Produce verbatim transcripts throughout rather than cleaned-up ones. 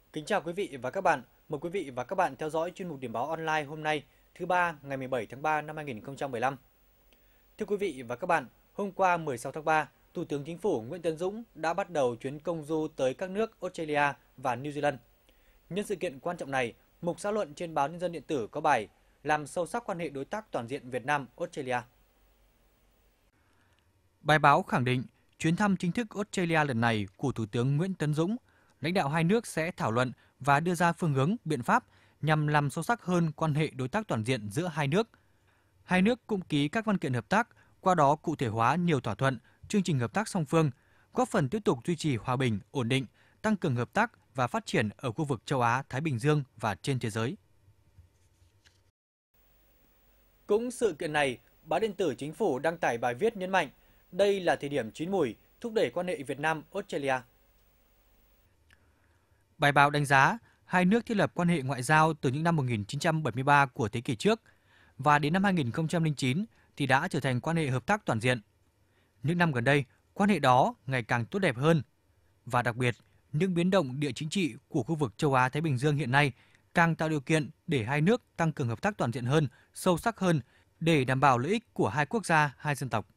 Kính chào quý vị và các bạn. Mời quý vị và các bạn theo dõi chuyên mục điểm báo online hôm nay, thứ ba, ngày mười bảy tháng ba năm hai nghìn không trăm mười lăm. Thưa quý vị và các bạn, hôm qua mười sáu tháng ba, Thủ tướng Chính phủ Nguyễn Tấn Dũng đã bắt đầu chuyến công du tới các nước Australia và New Zealand. Nhân sự kiện quan trọng này, mục xã luận trên báo Nhân dân điện tử có bài làm sâu sắc quan hệ đối tác toàn diện Việt Nam Australia. Bài báo khẳng định chuyến thăm chính thức Australia lần này của Thủ tướng Nguyễn Tấn Dũng, lãnh đạo hai nước sẽ thảo luận và đưa ra phương hướng, biện pháp nhằm làm sâu sắc hơn quan hệ đối tác toàn diện giữa hai nước. Hai nước cũng ký các văn kiện hợp tác, qua đó cụ thể hóa nhiều thỏa thuận, chương trình hợp tác song phương, góp phần tiếp tục duy trì hòa bình, ổn định, tăng cường hợp tác và phát triển ở khu vực châu Á, Thái Bình Dương và trên thế giới. Cũng sự kiện này, báo điện tử Chính phủ đăng tải bài viết nhấn mạnh đây là thời điểm chín mùi thúc đẩy quan hệ Việt Nam-Australia. Bài báo đánh giá hai nước thiết lập quan hệ ngoại giao từ những năm một nghìn chín trăm bảy mươi ba của thế kỷ trước và đến năm hai nghìn không trăm lẻ chín thì đã trở thành quan hệ hợp tác toàn diện. Những năm gần đây, quan hệ đó ngày càng tốt đẹp hơn và đặc biệt, những biến động địa chính trị của khu vực châu Á-Thái Bình Dương hiện nay càng tạo điều kiện để hai nước tăng cường hợp tác toàn diện hơn, sâu sắc hơn để đảm bảo lợi ích của hai quốc gia, hai dân tộc.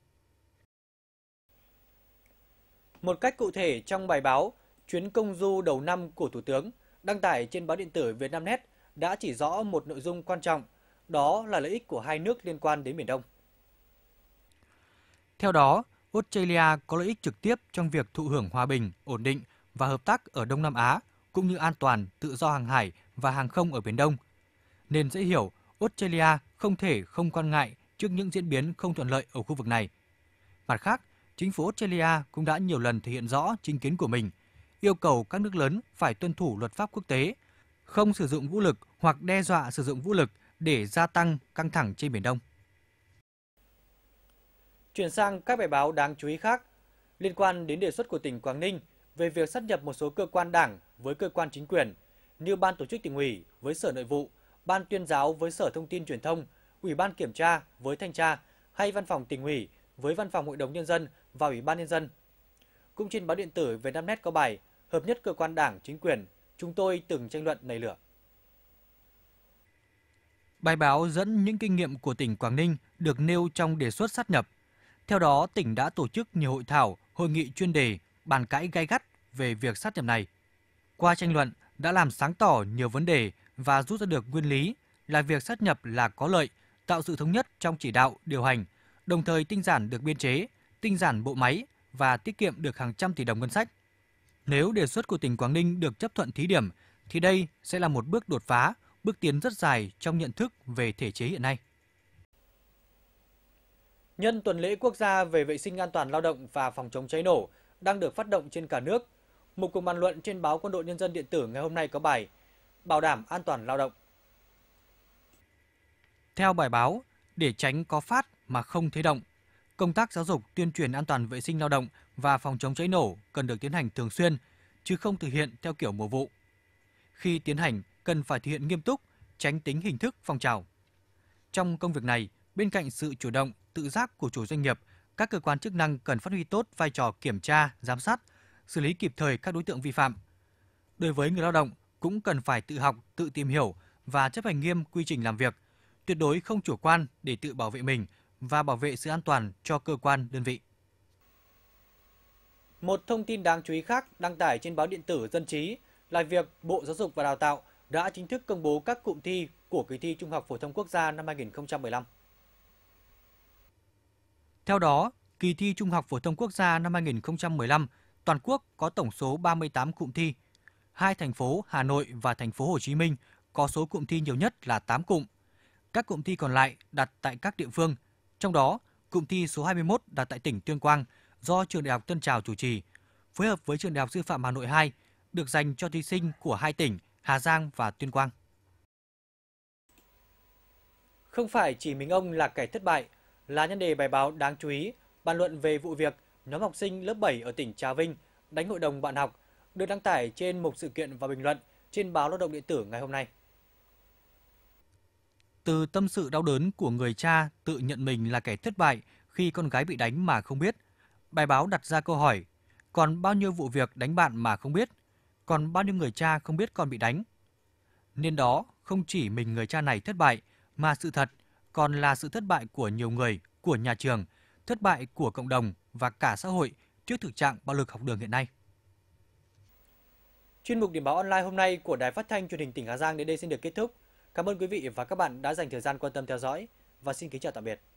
Một cách cụ thể trong bài báo, chuyến công du đầu năm của Thủ tướng đăng tải trên báo điện tử Vietnamnet đã chỉ rõ một nội dung quan trọng, đó là lợi ích của hai nước liên quan đến Biển Đông. Theo đó, Australia có lợi ích trực tiếp trong việc thụ hưởng hòa bình, ổn định và hợp tác ở Đông Nam Á, cũng như an toàn, tự do hàng hải và hàng không ở Biển Đông. Nên dễ hiểu, Australia không thể không quan ngại trước những diễn biến không thuận lợi ở khu vực này. Mặt khác, chính phủ Australia cũng đã nhiều lần thể hiện rõ chính kiến của mình, yêu cầu các nước lớn phải tuân thủ luật pháp quốc tế, không sử dụng vũ lực hoặc đe dọa sử dụng vũ lực để gia tăng căng thẳng trên Biển Đông. Chuyển sang các bài báo đáng chú ý khác, liên quan đến đề xuất của tỉnh Quảng Ninh về việc sáp nhập một số cơ quan đảng với cơ quan chính quyền như Ban Tổ chức Tỉnh ủy với Sở Nội vụ, Ban Tuyên giáo với Sở Thông tin Truyền thông, Ủy ban Kiểm tra với Thanh tra hay Văn phòng Tỉnh ủy với Văn phòng Hội đồng Nhân dân và Ủy ban Nhân dân. Cũng trên báo điện tử Vietnamnet có bài hợp nhất cơ quan đảng chính quyền, chúng tôi từng tranh luận nảy lửa. Bài báo dẫn những kinh nghiệm của tỉnh Quảng Ninh được nêu trong đề xuất sáp nhập. Theo đó, tỉnh đã tổ chức nhiều hội thảo, hội nghị chuyên đề, bàn cãi gay gắt về việc sáp nhập này. Qua tranh luận đã làm sáng tỏ nhiều vấn đề và rút ra được nguyên lý là việc sáp nhập là có lợi, tạo sự thống nhất trong chỉ đạo, điều hành, đồng thời tinh giản được biên chế, tinh giản bộ máy và tiết kiệm được hàng trăm tỷ đồng ngân sách. Nếu đề xuất của tỉnh Quảng Ninh được chấp thuận thí điểm, thì đây sẽ là một bước đột phá, bước tiến rất dài trong nhận thức về thể chế hiện nay. Nhân tuần lễ quốc gia về vệ sinh an toàn lao động và phòng chống cháy nổ đang được phát động trên cả nước, một cuộc bàn luận trên báo Quân đội Nhân dân điện tử ngày hôm nay có bài bảo đảm an toàn lao động. Theo bài báo, để tránh có phát mà không thấy động, công tác giáo dục tuyên truyền an toàn vệ sinh lao động và phòng chống cháy nổ cần được tiến hành thường xuyên, chứ không thực hiện theo kiểu mùa vụ. Khi tiến hành, cần phải thực hiện nghiêm túc, tránh tính hình thức phong trào. Trong công việc này, bên cạnh sự chủ động, tự giác của chủ doanh nghiệp, các cơ quan chức năng cần phát huy tốt vai trò kiểm tra, giám sát, xử lý kịp thời các đối tượng vi phạm. Đối với người lao động, cũng cần phải tự học, tự tìm hiểu và chấp hành nghiêm quy trình làm việc, tuyệt đối không chủ quan để tự bảo vệ mình và bảo vệ sự an toàn cho cơ quan, đơn vị. Một thông tin đáng chú ý khác đăng tải trên báo điện tử Dân trí là việc Bộ Giáo dục và Đào tạo đã chính thức công bố các cụm thi của kỳ thi Trung học phổ thông quốc gia năm hai nghìn không trăm mười lăm. Theo đó, kỳ thi Trung học phổ thông quốc gia năm hai nghìn không trăm mười lăm, toàn quốc có tổng số ba mươi tám cụm thi. Hai thành phố Hà Nội và thành phố Hồ Chí Minh có số cụm thi nhiều nhất là tám cụm. Các cụm thi còn lại đặt tại các địa phương. Trong đó, cụm thi số hai mươi mốt đặt tại tỉnh Tuyên Quang do Trường Đại học Tân Trào chủ trì, phối hợp với Trường Đại học Sư phạm Hà Nội hai, được dành cho thí sinh của hai tỉnh Hà Giang và Tuyên Quang. Không phải chỉ mình ông là kẻ thất bại, là nhân đề bài báo đáng chú ý bàn luận về vụ việc nhóm học sinh lớp bảy ở tỉnh Trà Vinh đánh hội đồng bạn học được đăng tải trên mục sự kiện và bình luận trên báo Lao động điện tử ngày hôm nay. Từ tâm sự đau đớn của người cha tự nhận mình là kẻ thất bại khi con gái bị đánh mà không biết, bài báo đặt ra câu hỏi, còn bao nhiêu vụ việc đánh bạn mà không biết? còn bao nhiêu người cha không biết con bị đánh. Nên đó không chỉ mình người cha này thất bại, mà sự thật còn là sự thất bại của nhiều người, của nhà trường, thất bại của cộng đồng và cả xã hội trước thực trạng bạo lực học đường hiện nay. Chuyên mục Điểm báo online hôm nay của Đài Phát thanh Truyền hình tỉnh Hà Giang đến đây xin được kết thúc. Cảm ơn quý vị và các bạn đã dành thời gian quan tâm theo dõi và xin kính chào tạm biệt.